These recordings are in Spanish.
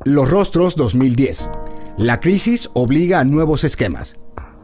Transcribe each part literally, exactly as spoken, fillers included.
Los rostros dos mil diez. La crisis obliga a nuevos esquemas.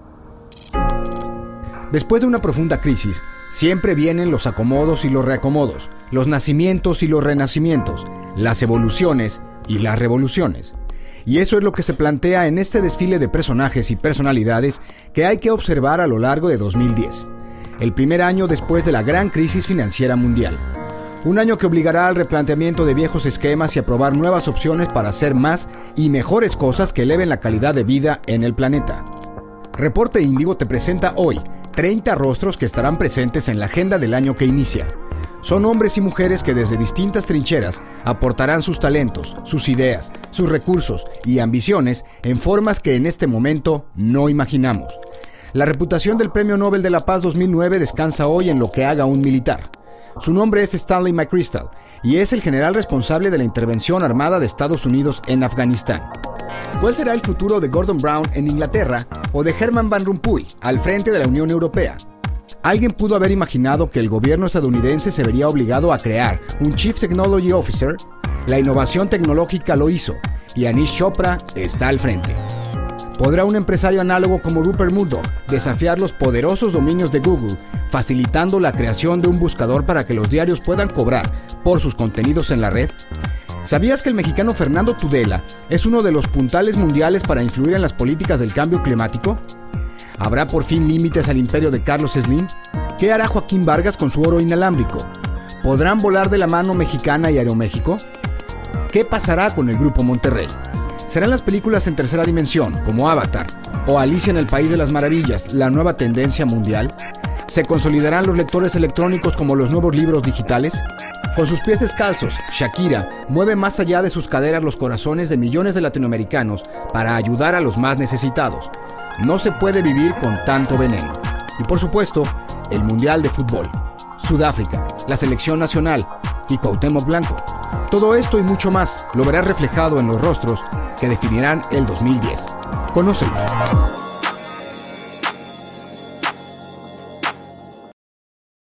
Después de una profunda crisis, siempre vienen los acomodos y los reacomodos, los nacimientos y los renacimientos, las evoluciones y las revoluciones. Y eso es lo que se plantea en este desfile de personajes y personalidades que hay que observar a lo largo de dos mil diez, el primer año después de la gran crisis financiera mundial. Un año que obligará al replanteamiento de viejos esquemas y a probar nuevas opciones para hacer más y mejores cosas que eleven la calidad de vida en el planeta. Reporte Índigo te presenta hoy treinta rostros que estarán presentes en la agenda del año que inicia. Son hombres y mujeres que desde distintas trincheras aportarán sus talentos, sus ideas, sus recursos y ambiciones en formas que en este momento no imaginamos. La reputación del Premio Nobel de la Paz dos mil nueve descansa hoy en lo que haga un militar. Su nombre es Stanley McChrystal y es el general responsable de la intervención armada de Estados Unidos en Afganistán. ¿Cuál será el futuro de Gordon Brown en Inglaterra o de Herman Van Rompuy al frente de la Unión Europea? ¿Alguien pudo haber imaginado que el gobierno estadounidense se vería obligado a crear un Chief Technology Officer? La innovación tecnológica lo hizo y Anish Chopra está al frente. ¿Podrá un empresario análogo como Rupert Murdoch desafiar los poderosos dominios de Google, facilitando la creación de un buscador para que los diarios puedan cobrar por sus contenidos en la red? ¿Sabías que el mexicano Fernando Tudela es uno de los puntales mundiales para influir en las políticas del cambio climático? ¿Habrá por fin límites al imperio de Carlos Slim? ¿Qué hará Joaquín Vargas con su oro inalámbrico? ¿Podrán volar de la mano Mexicana y Aeroméxico? ¿Qué pasará con el Grupo Monterrey? ¿Serán las películas en tercera dimensión, como Avatar, o Alicia en el País de las Maravillas, la nueva tendencia mundial? ¿Se consolidarán los lectores electrónicos como los nuevos libros digitales? Con sus pies descalzos, Shakira mueve más allá de sus caderas los corazones de millones de latinoamericanos para ayudar a los más necesitados. No se puede vivir con tanto veneno. Y por supuesto, el Mundial de Fútbol, Sudáfrica, la Selección Nacional y Cuauhtémoc Blanco. Todo esto y mucho más lo verás reflejado en los rostros que definirán el dos mil diez. Conócelos.